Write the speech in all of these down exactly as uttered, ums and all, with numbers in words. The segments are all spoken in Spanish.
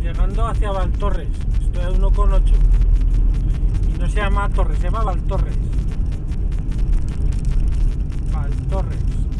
llegando hacia Valtorres. Estoy a uno coma ocho. Y no se llama Torres, se llama Valtorres. Valtorres.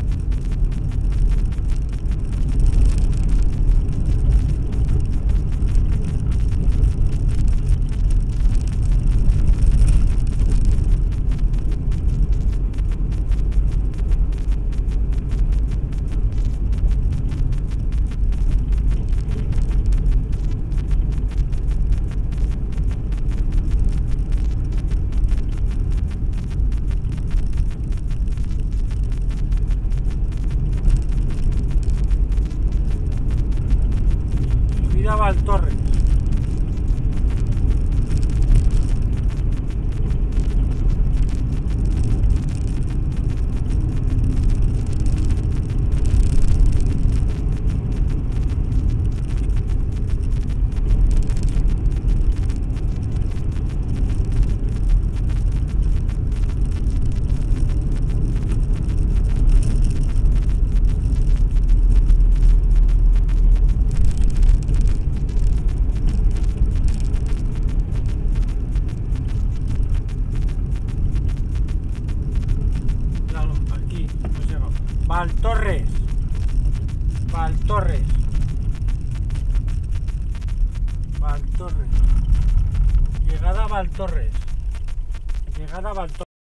Subida Valtorres. Valtorres, Valtorres, Valtorres, llegada a Valtorres, llegada a Valtorres.